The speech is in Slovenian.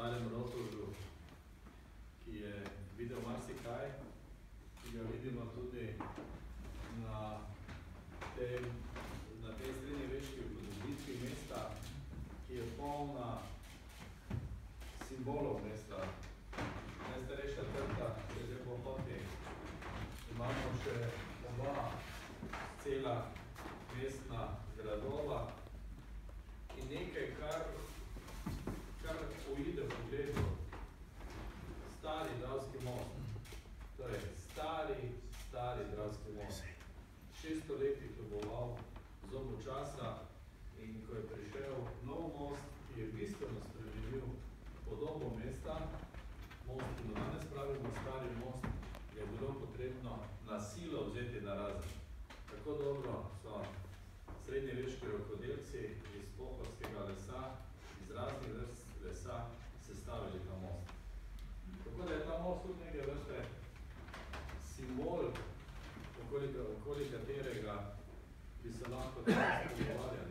starem rotorju, ki je videl marsikaj, ki ga vidimo tudi na tej srednjeveški upodobitvi mesta, ki je polna simbolov mesta. Najstarejša trta, ki je po poti. Imamo še oba cela mestna gradova in nekaj, kar uide v pogledu. Stari Dravski most. Torej, stari Dravski most. 600 let je ljuboval zobu časa in ko je prišel nov most, ki je bistveno spremenil podobo mesta, most, ki do danes pravimo stari most, je bilo potrebno na silo vzeti na razen. Tako dobro so srednjeveški rokodelci iz pohorskega lesa, iz raznih vrst lesa sestavili ta most. Tako da je ta most tudi nekaj vrste simbol, okoli katerega bi se lahko danes pogovarjali.